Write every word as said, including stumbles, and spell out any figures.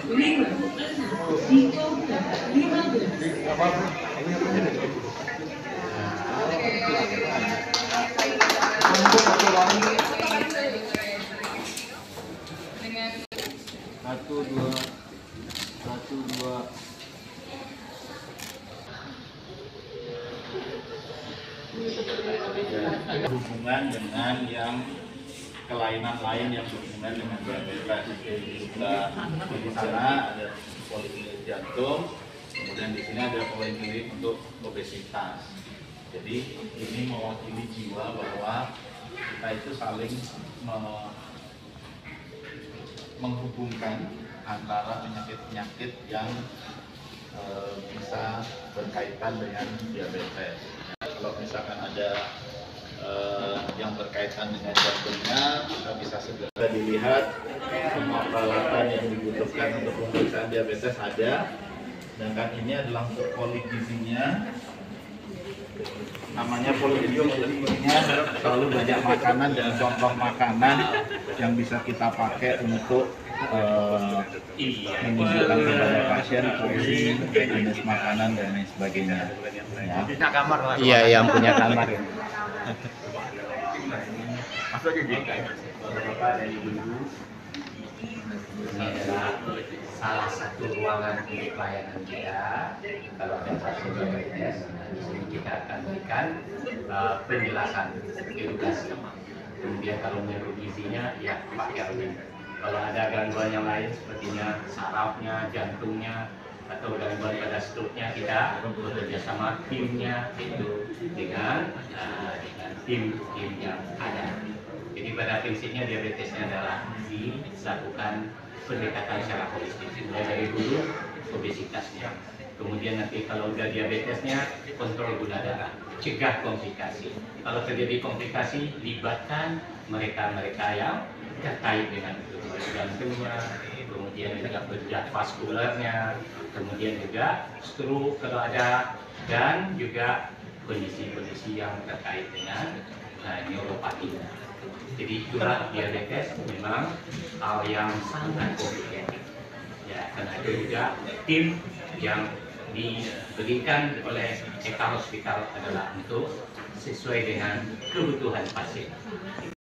lima, dicoba lima belas. Satu dua, satu dua. Hubungan dengan yang kelainan lain yang berhubungan dengan diabetes. Sudah di sana ada poliklinik jantung, kemudian di sini ada poliklinik untuk obesitas. Jadi ini mewakili jiwa bahwa kita itu saling me menghubungkan antara penyakit-penyakit yang e, bisa berkaitan dengan diabetes. Kalau misalkan ada Uh, yang berkaitan dengan jantungnya, kita bisa segera dilihat semua peralatan yang dibutuhkan untuk pemeriksaan diabetes ada. Sedangkan ini adalah untuk poligizinya, namanya poligizinya selalu banyak makanan dan contoh makanan yang bisa kita pakai untuk uh, menunjukkan kepada pasien porsi, jenis makanan dan lain sebagainya. Ya. Iya, yang punya kamar. Masuk aja gitu. Bapak dan Ibu, ini adalah salah satu ruangan untuk pelayanan kita. Kalau ada pasien diabetes, di sini kita akan berikan uh, penjelasan, edukasi. Kemudian kalau menurut gizinya, ya pakai ini. Kalau ada gangguan yang lain, sepertinya sarafnya, jantungnya, atau gangguan pada struknya, kita bekerja sama timnya itu dengan uh, dengan tim tim yang ada. Jadi pada prinsipnya diabetesnya adalah dilakukan pendekatan secara holistik, mulai dari dulu obesitasnya, kemudian nanti kalau udah diabetesnya kontrol gula darah, cegah komplikasi. Kalau terjadi komplikasi, libatkan mereka-mereka yang terkait dengan jantungnya, kemudian juga bedah vaskulernya, kemudian juga stroke kalau ada, dan juga kondisi-kondisi yang terkait dengan nah, neuropati. Jadi itulah diabetes memang hal yang sangat komplikated. Ya, karena itu juga tim yang diberikan oleh Eka Hospital adalah untuk sesuai dengan kebutuhan pasien.